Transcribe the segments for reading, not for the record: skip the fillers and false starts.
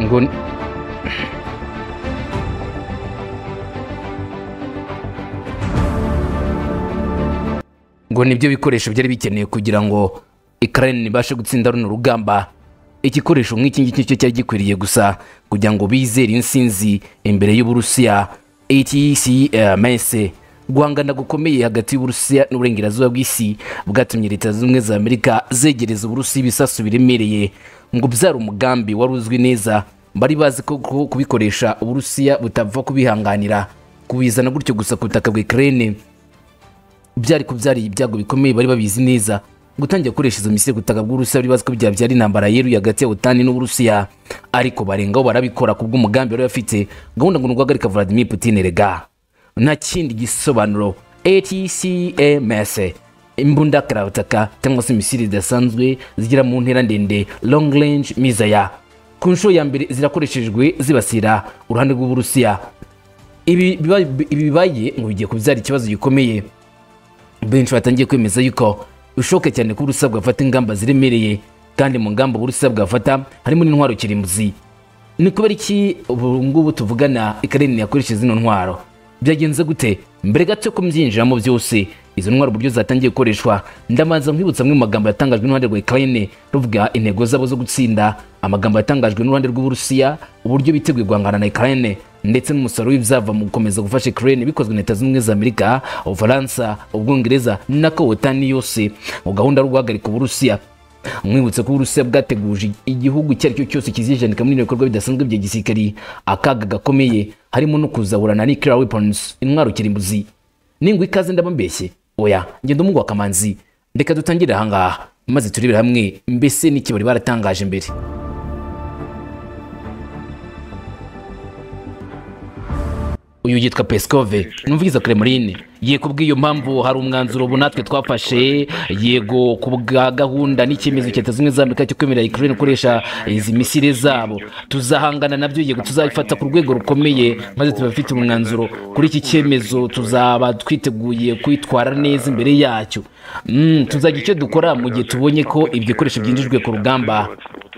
ngo nibyo bikoresho byari bikeneye kugira ngo Ukraine ibashe gutsinda runo rugamba. Igikoresho nk'iki ngiki cyo cyari gikwiriye gusa kugira ngo bizere insinzi imbere y'Uburusiya. ATACMS guhangana gukomeye hagati y'Uburusiya n'uburengerazuba bw'isi bwatumye leta z'ubumwe za Amerika zegereza Uburusiya ibisasu biremereye ngo byari umugambi wari uzwi neza. Bari bazi ko kubikoresha Uburusiya butapfa kubihanganira kubizana gutyo gusa ku butaka bwa Ukraine byari kubyari ibyago bikomeye. Bari babizi neza gutangira gukoresha izo misile gutaka bw'Uburusiya. Bari bazi ko byari intambara yeruye hagati ya OTAN n'Uburusiya, ariko barengaho barabikora kubw'umugambi bari bafite gahunda ngo guhagarika Vladimir Putin. Rega nta kindi gisobanuro. ATACMS imbunda karabutaka cyangwa se misile zidasanzwe zigira mu ntera ndende, long range missile. Ku nshuro ya mbere zirakoreshejwe zibasira uruhande rw'Uburusiya. Ibi bibaye ngo bigiye kubyara ikibazo gikomeye. Benshi batangiye kwemeza yuko ushoke cyane ko Uburusiya bwafata ingamba ziremereye, kandi mu ngamba Uburusiya bwafata harimo n'intwaro kirimbuzi. Ni kubera iki ubu ngubu tuvugana Ukraine yakoresheje zino ntwaro? Byagenze gute? Mbere gato ko mbyinjiramo byose izo ntwaro buryo zatangiye gukoreshwa, ndamanza nkwibutsa amwe mu magambo yatangajwe n'uruhande rwa Ukraine ruvuga intego zabo zo gutsinda, amagambo yatangajwe n'uruhande rw'Uburusiya uburyo biteguye guhangana na Ukraine, ndetse n'umusaruro w'ibyava mu gukomeza gufasha Ukraine bikozwe na Leta z'Ubumwe za Amerika, Ubufaransa, Ubwongereza nako OTAN yose mu gahunda yo guhagarika Uburusiya. Mwibutse ko Uburusiya bwateguje igihugu icyo aricyo cyose kizijanika muri ibikorwa bidasanzwe bya gisirikari akaga gakomeye, harimo no kuzahurana na nuclear weapons, intwaro kirimbuzi. Ningwe ikaze ndabambeshye oya ngendo mungu wakamanzi. Ndeka dutangire ahangaha maze turebere hamwe mbese niki bari baratangaje mbere. Uyu yitwa Peskov numviza Kremlin ye kubwiyo mpamvu hari umwanzuro ubu natwe twafashe yego kubwa gahunda n'icyemezo cya Leta z'Ubumwe za Amerika cyo kwemerera Ukraine gukoresha izi misile zabo. Tuzahangana nabyo yego tuzabifata ku rwego rukomeye, maze tubafite umwanzuro kuri iki cyemezo. Tuzaba twiteguye kwitwara neza imbere yacyo. Tuzagira icyo dukora mu gihe tubonye ko ibyo bikoresho byinjijwe ku rugamba.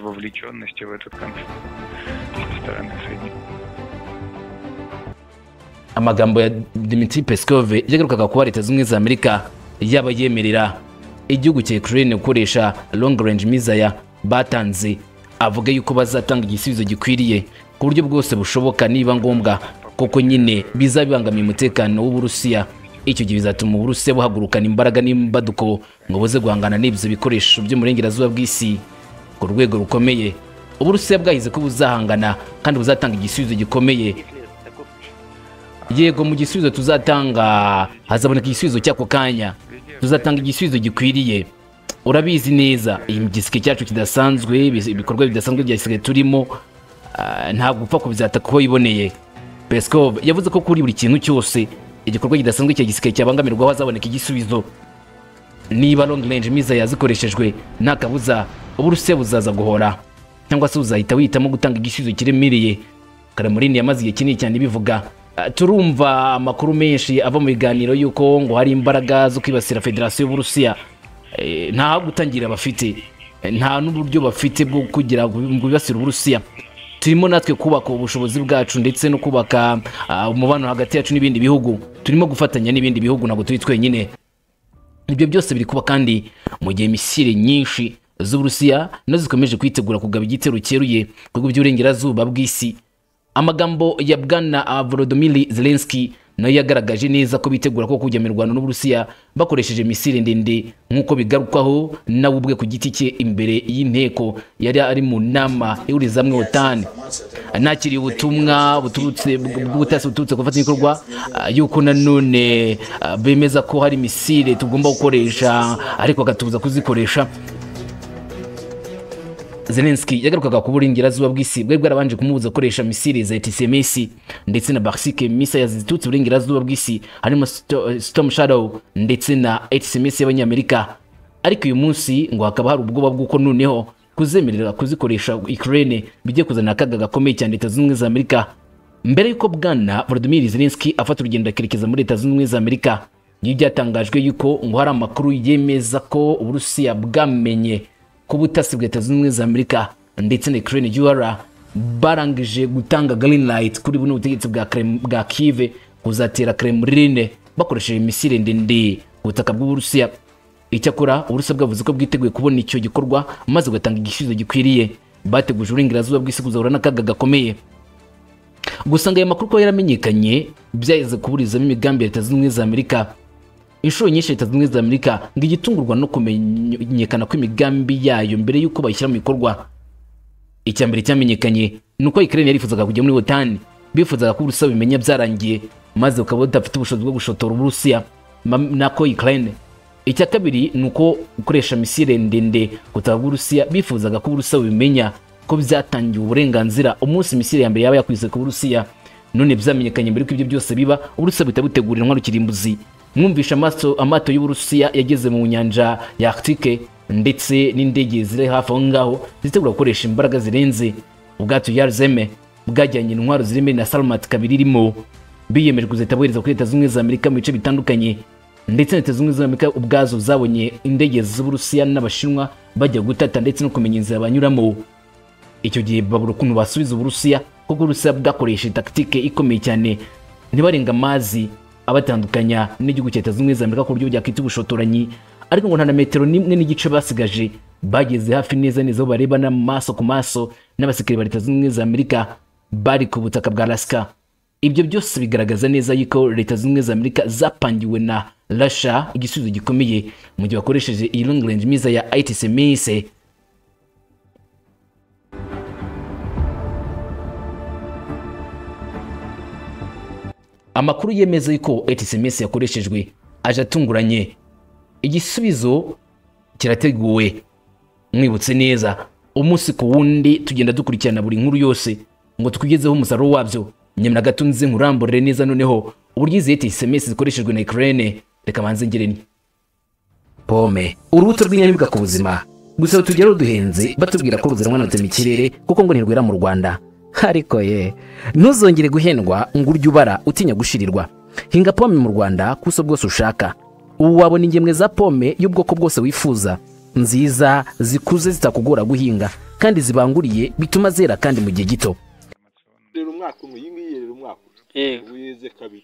Amagambo ya Dmitry Peskov yagarukaga kuba Leta z'Ubumwe za Amerika yaba yemerera igihugu cya Ukraine gukoresha long range missile batanze. Avuga yuko bazatanga igisubizo gikwiriye ku buryo bwose bushoboka niba ngombwa, koko nyine bizabibangamiye umutekano w'Uburusiya. Icyo gihe bizatuma Uburusiya buhagurukana imbaraga n'imbaduko ngo buze guhangana n'ibyo bikoresho byo mu burengerazuba bw'isi ku rwego rukomeye. Uburusiya bwahize ko buzahangana kandi buzatanga igisubizo gikomeye. Yego mu gisubizo tuzatanga hazaboneka igisubizo cyako kanya, tuzatanga igisubizo gikwiriye. Urabizi neza iyi gisike cyacu kidasanzwe, ibikorwa bidasanzwe bya gisike turimo nta gupfa ko bizataka ko iboneye. Peskov yavuze ko kuri buri kintu cyose igikorwa kidasanzwe cya gisike cyabangamirwa hazaboneka igisubizo. Niba long range missile yazikoreshejwe nta kabuza Uburusiya buzaza guhora, cyangwa se uzahita wihitamo gutanga igisubizo kiremereye. Kremlin yamaze igihe kinini cyane bivuga. Turumva amakuru menshi ava mu biganiro yuko ngo hari imbaraga zo kwibasira Federasiyo y'Uburusiya. Nta gutangira bafite, nta n'uburyo bafite bwo kugira ngo bibasire Uburusiya. Turimo natwe kubaka ubushobozi bwacu ndetse no kubaka umubano hagati yacu n'ibindi bihugu. Turimo gufatanya n'ibindi bihugu, ntabwo turi twenyine. Ibyo byose biri kuba kandi mu gihe misile nyinshi z'Uburusiya nazo zikomeje kwitegura kugaba igitero cyeruye ku by'uburengerazuba bw'isi. Amagambo ya Bwana Volodymyr Zelensky nayo yagaragaje neza ko bitegura ko kujya mu Rwanda n'Uburusiya bakoresheje misile ndende nk'uko bigarukwaho nawe ubwe ku giti cye imbere y'inteko yari ari mu nama ihurizamwe OTAN. Nakiri ubutumwa buturutse bw'ubutasi buturutse gufata ibikorwa yuko nanone bemeza ko hari misile tugomba gukoresha ariko akatubuza kuzikoresha. Zelensky yagarukaga ku burengerazuba bw'isi bwe bwarabanje kumubuza gukoresha misile za ATACMS ndetse na ballistic missile zitutse burengerazuba bw'isi harimo Storm Shadow ndetse na ATACMS y'Abanyamerika. Ariko uyu munsi ngo hakaba hari ubwoba bw'uko noneho kuzemerera kuzikoresha Ukraine bijye kuzana akaga gakomeye cyane Leta z'Ubumwe za Amerika. Mbere yuko Bwana Volodymyr Zelensky afata urugendo akerekeza muri Leta z'Ubumwe za Amerika, niyo byatangajwe yuko ngo hari amakuru yemeza ko Uburusiya bwamenye ku butasi bwa Leta z'Ubumwe za Amerika ndetse na Ukraine UR barangije gutanga green light kuri buno butegetsi bwa Kiev kuzatera Kremlin bakoresheje misile ndende ubutaka bw'Uburusiya. Icyakora Uburusiya bwavuze ko bwiteguye kubona icyo gikorwa maze gatanga igisubizo gikwiriye. Bateguje uburenganzira bw'isi kuzahura n'akaga gakomeye. Gusa ngo aya makuru ko yaramenyekanye byaheze kuburizamo imigambi ya Leta Zunze Ubumwe za Amerika. Inshuro nyinshi Leta Zunze Ubumwe za Amerika ngo igitungurwa no kumenyekana kw'imigambi yayo mbere y'uko bayishyira mu bikorwa. Icyambere cyamenyekanye nuko Ukraine yarifuzaga kujya muri OTAN, bifuzaga ko Uburusiya bimenya byarangiye maze ukaba udafite ubushobozi bwo gushotora Uburusiya nako Ukraine. Icya kabiri nuko gukoresha misile ndende kutaba Uburusiya, bifuzaga ko Uburusiya bimenya ko byatangiye uburenganzira umunsi misile ya mbere yaba yakwize ku Uburusiya. None byamenyekanye mbere ko ibyo byose biba, Uburusiya bitabutegura intwaro kirimbuzi. Mwumvisha amato y'Uburusiya yageze mu nyanja ya Arctique ndetse n'indege ziri hafi aho ngaho zitegura gukoresha imbaraga zirenze. Ubwato yarzeme bwajyanye intwaro zirimo na Salmat kabiri irimo, biyemeje kuzitabohereza kuri Leta Zunze Ubumwe za Amerika mu bice bitandukanye. Ndetse Leta Zunze Ubumwe za Amerika ubwazo zabonye indege z'Uburusiya n'Abashinwa bajya gutata ndetse no kumenya inzira banyuramo. Icyo gihe babura ukuntu basubiza Uburusiya kuko Uburusiya bwakoresheje taktike ikomeye cyane, ntibarenga amazi abatandukanya n'igihugu cya Leta Zunze Ubumwe za Amerika ku buryo byakita ubushotoranyi. Ariko ngo nta na metero n'imwe n'igice basigaje, bageze hafi neza aho barebana maso ku maso n'abasikari ba Leta Zunze Ubumwe za Amerika bari ku butaka bwa Alaska. Ibyo byose bigaragaza neza yuko Leta Zunze Ubumwe za Amerika zapangiwe na Russia igisubizo gikomeye mu gihe bakoresheje iyi long range missile ya ATACMS. Amakuru yemeza yuko ATACMS yakoreshejwe aje atunguranye. Igisubizo kirateguwe. Mwibutse neza, umunsi ku wundi tugenda dukurikirana buri nkuru yose ngo twigezeho umusaruro wabyo. Nyamara gatunze nkuramburire neza noneho uburyo izi ATACMS zikoreshejwe na Ukraine. Reka manze ngereni. Pome, urubuto rw'inyamibwa ku buzima. Gusa tugera duhenze batubwira ko ruzanwa na ikirere kuko ngo ntirwera mu Rwanda. Ariko ntuzongere guhendwa ngo urye ubara utinya gushirirwa. Hinga pome mu Rwanda kuso bwose ushaka. Ubu wabona ingemwe za pome y'ubwoko bwose wifuza, nziza zikuze zitakugora guhinga kandi zibanguriye bituma zera kandi mu gihe gito. Rero umwaka umwe yingiye rero umwaka weze kabiri.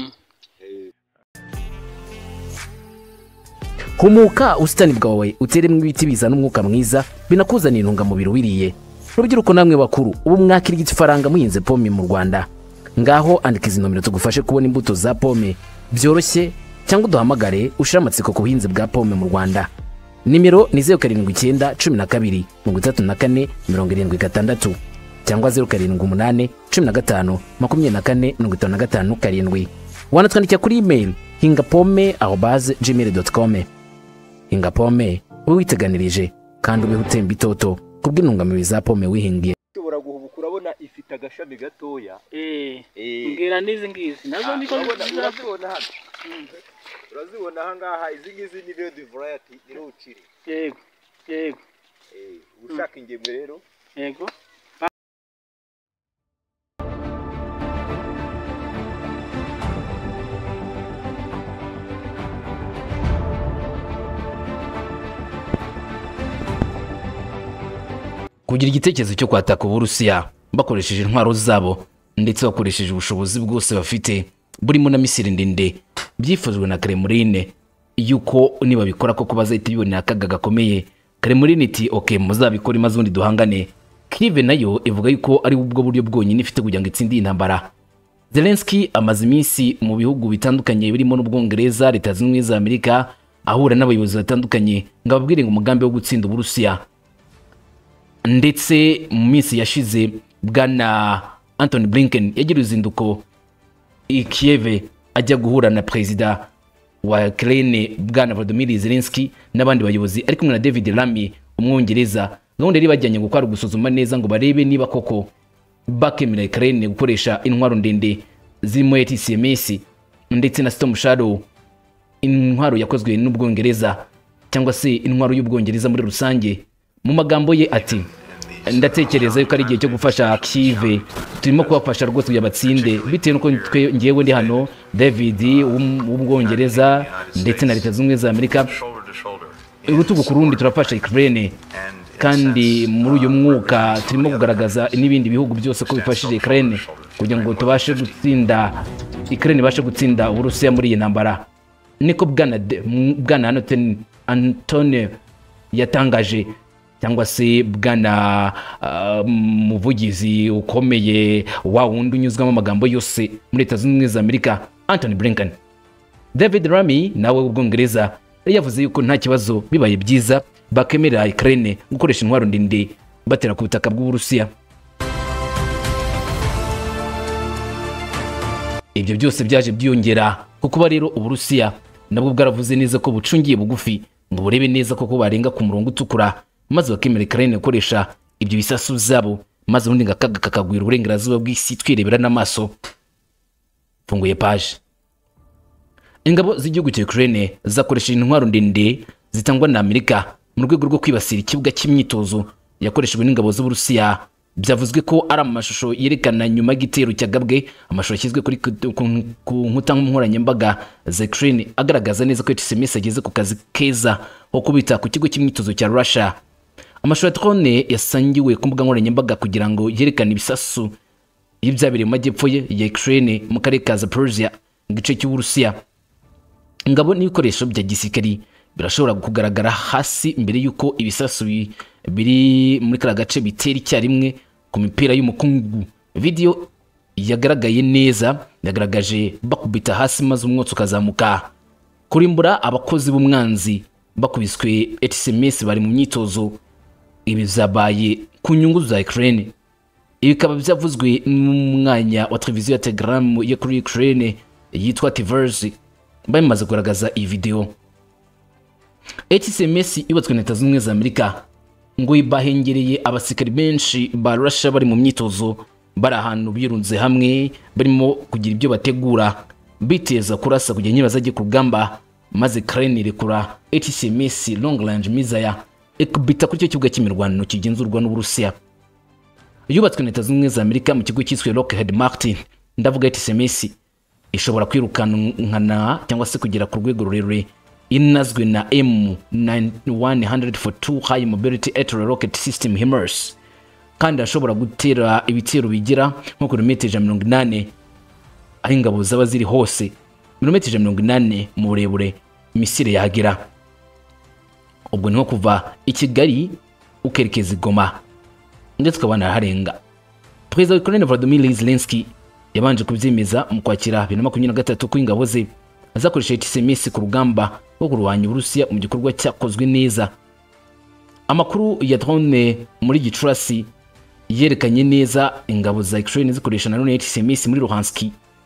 Humuka usitani bwawe uteremwe ibiti bizana umwuka mwiza binakuzanira intungamubiri wiriye. Rubyiruko namwe bakuru ubu mwakira igifaranga muhinze pome mu Rwanda. Ngaho andika izi nomero tugufashe kubona imbuto za pome byoroshye, cyangwa duhamagare ushira amatsiko ku buhinzi bwa pome mu Rwanda. Nimero ni 0712 12 34 76 cyangwa 0788 15 24 55 7. Wanatwandikira kuri email hingapome@gmail.com. Hingapome witeganirije kandi ubeho utemba itoto kubw'intungamubiri za pome wihingiye. Ushobora guhubuka urabona ifite agashami gatoya. Mbwira n'izi ngizi nazo niko urazibona hano. Urazibona aha ngaha, izi ngizi ni red variety ni uciri. Yego. Ushaka ingemwe rero. Yego. Kugira igitekerezo cyo kwataka Uburusiya bakoresheje intwaro zabo ndetse bakoresheje ubushobozi bwose bafite burimo na misile ndende byifuzwe na Kremlin yuko niba bikora koko bazahita bibonera akaga gakomeye. Kremlin iti okay muzabikora maze undi duhangane. Kiev nayo ivuga yuko ari ubwo buryo bwonyine ifite kugira ngo itsinde intambara. Zelensky amaze iminsi mu bihugu bitandukanye birimo n'Ubwongereza, Leta Zunze Ubumwe za Amerika ahura n'abayobozi batandukanye ngo ababwire ngo umugambi wo gutsinda Uburusiya. Ndetse mu minsi yashize bwana Anthony Blinken yagira uzinduko i Kiev ajya guhura na Perezida wa Ukraine bwana Volodymyr Zelensky n'abandi bayobozi ari kumwe na David Lammy umwongereza. Gahunda yari bajyanye gukora gusuzuma neza ngo barebe niba koko bakemera Ukraine gukoresha intwaro ndende zirimo ATACMS ndetse na Storm Shadow, intwaro yakozwe n'Ubwongereza cyangwa se intwaro y'Ubwongereza muri rusange. Mu magambo ye ati ndatekereza yuko ari igihe cyo gufasha Kiev, turimo kubafasha rwose kugira batsinde bitewe nuko ngewe ndi hano David w'Ubwongereza ndetse na Leta Zunze Ubumwe za Amerika urutugu ku rundi turafasha Ukraine kandi muri uyu mwuka turimo kugaragaza n'ibindi bihugu byose ko bifashije Ukraine kugira ngo tubashe gutsinda Ukraine ibashe gutsinda Uburusiya muri iyi ntambara. Niko bwana Antonio yatangaje, cyangwa se bwana muvugizi ukomeye wa wundi unyuzwamo amagambo yose muri Leta Zunze Ubumwe za Amerika, Anthony Blinken. David Lammy nawe w'Ubwongereza yavuze yuko nta kibazo bibaye byiza bakemerera Ukraine gukoresha intwaro ndende batera ku butaka bw'Uburusiya. Ibyo byose byaje byongera kuko rero Uburusiya nabwo bwaravuze neza ko bucungiye bugufi ngo burebe neza koko barenga ku murongo utukura, maze bakemera Ukraine gukoresha ibyo bisasu zabo, maze ubundi ngakaga kakagwira uburengerazuba bw'isi twirebera n'amaso. Funguye page. Ingabo z'igihugu cya Ukraine zakoresheje intwaro ndende zitangwa na Amerika mu rwego rwo kwibasira ikibuga cy'imyitozo yakoreshejwe n'ingabo z'Uburusiya. Byavuzwe ko ari amashusho yerekana nyuma y'igitero cyagabwe, amashusho yashyizwe kuri ku nkuta nkoranyambaga za Ukraine agaragaza neza ko ATACMS ageze ku kazi keza ho kubita ku kigo cy'imyitozo cya Russia. Amashusho ya drone yasangiwe ku mbuga nkoranyambaga kugira ngo yerekane ibisasu y'ibyabereye mu majyepfo ya Ukraine mu karere ka Zaporozhye igice cy'Uburusiya. Ingabo n'ibikoresho bya gisirikari birashobora kugaragara hasi mbere yuko ibisasu biri muri kara gace bitera icyarimwe ku mipira y'umukungu. Video yagaragaye neza yagaragaje bakubita hasi maze umwotsi ukazamuka. Kurimbura abakozi b'umwanzi bakubiswe ATACMS bari mu myitozo. Ibi zabaye ku nyungu za Ukraine. Ibi bikaba byavuzwe n'umwanya wa televiziyo ya Telegram yo kuri Ukraine yitwa Twifashisha bamaze kugaragaza iyi video. ATACMS yubatswe na Leta Zunze Ubumwe za Amerika ngo ibahengereye abasirikari benshi ba Russia bari mu myitozo, bari ahantu birunze hamwe barimo kugira ibyo bategura biteza kurasa kugira ngo bazajye ku rugamba, maze Ukraine irekura ATACMS long range missile ikubita kuri cyo kibuga cy'imirwano kigenzurwa n'Uburusiya. Yubatswe na Leta Zunze Ubumwe za Amerika mu kigo cyiswe Lockheed Martin, ndavuga ATACMS ishobora kwirukankana cyangwa se kugera ku rwego rurerure inazwe na M142 High Mobility Artillery Rocket System HIMARS, kandi ashobora gutera ibitero bigira nko kilometero 180 aho ingabo zaba ziri hose, kilometero 180 mu burebure misile yagera. Ubwo niho kuva i Kigali ukerekeza Goma ndetse ukabana harenga. Perezida wa Ukraine Volodymyr Zelensky yabanje kubyemeza mu kwakira 2023 ko ingabo ze azakoresha ATACMS ku rugamba rwo kurwanya Uburusiya mu gikorwa cyakozwe neza. Amakuru ya drone muri Gicurasi yerekanye neza ingabo za Ukraine zikoresha nanone ATACMS muri Luhansk.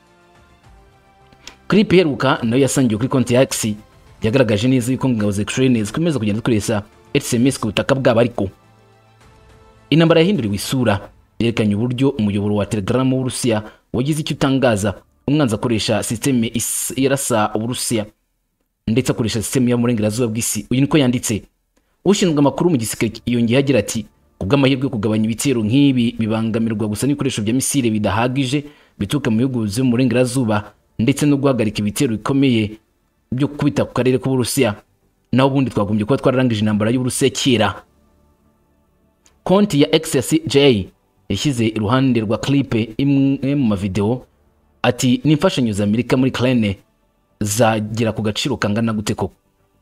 Clip iheruka nayo yasangiwe kuri konti ya X yagaragaje neza yuko ingabo za Ukraine zikomeza kugenda zikoresha ATACMS ku butaka bwabo, ariko intambara yahinduriwe isura yerekanye uburyo umuyoboro wa Telegram w'Uburusiya wagize icyo utangaza. Umwanzi akoresha systeme irasa Uburusiya ndetse akoresha systeme ya murengerazuba bw'isi. Uyu niko yanditse. Ushinzwe amakuru mu gisirikare yongeye agira ati kubw'amahirwe kugabanya ibitero nk'ibi bibangamirwa gusa n'ibikoresho bya misile bidahagije bituruka mu bihugu byo mu murengerazuba ndetse no guhagarika ibitero bikomeye byo kubita ku karere k'Uburusiya. Naho ubundi twagombye kuba twararangije intambara y'Uburusiya kera. Konti ya X ya CJ yashyize iruhande rwa clip imwe mu mavideo ati n'imfashanyo za Amerika muri Ukraine zagera ku gaciro kangana gute koko.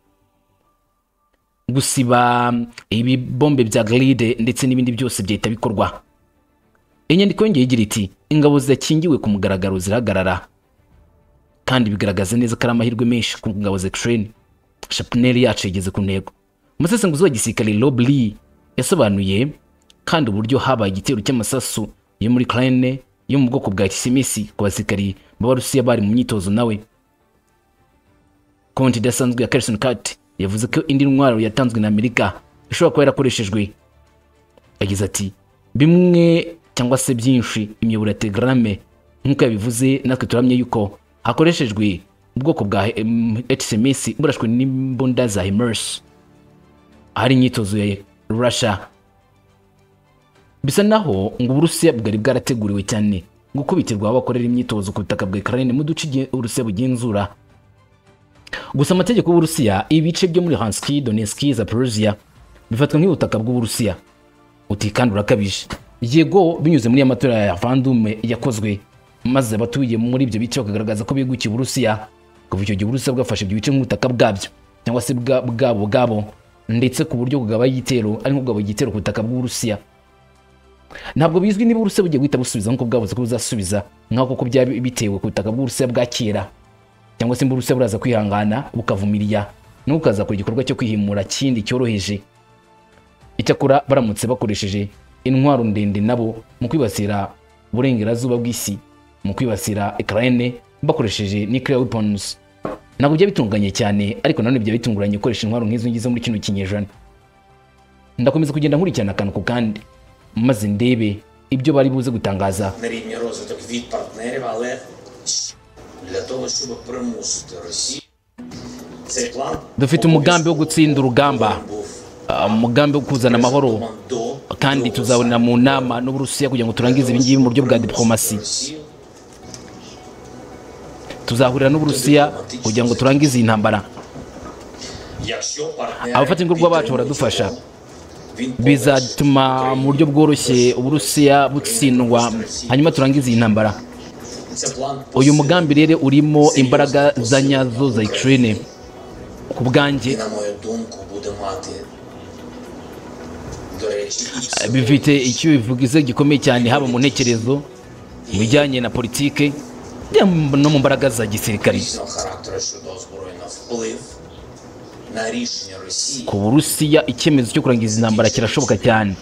Gusiba ibi bombe bya glide ndetse n'ibindi byose byahita bikorwa. Inyandiko yongeye igira iti ingabo zakingiwe ku mugaragaro zirahagarara, kandi bigaragaza neza ko ari amahirwe menshi ku ngabo za Ukraine. Chapnel yacu igeze ku ntego. Umusesenguzi wa gisirikare Lobly yasobanuye kandi uburyo habaye igitero cy'amasasu yo muri Ukraine yo mu bwoko bwa ATACMS ku basirikari b'Abarusiya bari mu myitozo nawe. Konti idasanzwe ya Carson Cat yavuze ko indi ntwaro yatanzwe na Amerika ishobora kuba yarakoreshejwe. Yagize ati bimwe cyangwa se byinshi imiyoboro ya Telegram nk'uko yabivuze, natwe turamye yuko hakoreshejwe ubwoko bwa ATACMS burashwe n'imbunda za HIMARS hari imyitozo ya Russia. Bisa naho ngo Uburusiya bwari bwarateguriwe cyane gukubitirwa abakorera imyitozo ku butaka bwa Ukraine mu duce Uburusiya bugenzura. Gusa amategeko y'Uburusiya ibice byo muri Luhansk, Donetsk, Zaporozhye bifatwa nk'ubutaka bw'Uburusiya utikanda urakabije. Yego binyuze muri amatora ya referendum yakozwe maze abatuye muri ibyo bice bakagaragaza ko bigukiye Uburusiya, kuva icyo gihe Uburusiya bwafashe ibyo bice nk'ubutaka bwabyo cyangwa se bwabo ndetse ku buryo kugaba igitero ari nk'ubwo igitero ku butaka bw'Uburusiya. Ntabwo bizwi niba Uburusiya bugiye guhita busubiza nk'uko bwavuze ko buzasubiza nk'uko ko byaba bitewe ku butaka bw'Uburusiya bwa kera, cyangwa se Uburusiya buraza kwihangana bukavumiriya no ukazakora igikorwa cyo kwihimura kindi cyoroheje. Icyakora baramutse bakoresheje intwaro ndende nabo mu kwibasira burengerazuba bw'isi, mu kwibasira Ukraine bakoresheje nuclear weapons, ntabwo bya bitunganye cyane, ariko nanone bya bitunguranye gukoresha intwaro nk'izo ngizo muri kino kinyejana. Ndakomeza kugenda nkurikirana akantu ku kandi maze ndebe ibyo bari buze gutangaza. Dufite umugambi wo gutsinda urugamba, umugambi wo kuzana amahoro, kandi tuzabonera mu nama n'Uburusiya kugira ngo turangize ibingibi mu buryo bwa diplomasi. Tuzahurira n'Uburusiya kugira ngo turangize iyi ntambara. Abafatanyabikorwa bacu baradufasha, bizatuma mu buryo bworoshye Uburusiya butsindwa hanyuma turangize iyi ntambara. Uyu mugambi rero urimo imbaraga za nyazo za Ukraine. Ku bwanjye bifite icyo bivugize gikomeye cyane, haba mu ntekerezo, mu bijyanye na politiki no mu mbaraga za gisirikare. Ku Burusiya icyemezo cyo kurangiza intambara kirashoboka cyane.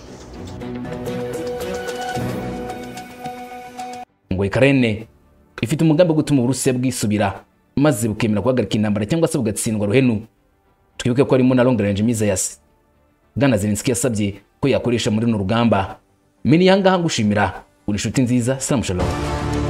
Ngo Ukraine ifite umugambi wo gutuma Uburusiya bwisubira maze bukemera guhagarika intambara cyangwa se bugatsindwa ruhenu. Twibuke ko harimo na long range missiles Bwana Zelensky yasabye ko yakoresha muri no rugamba. Meni yanga gushimira uri inshuti nziza. Salam shalom.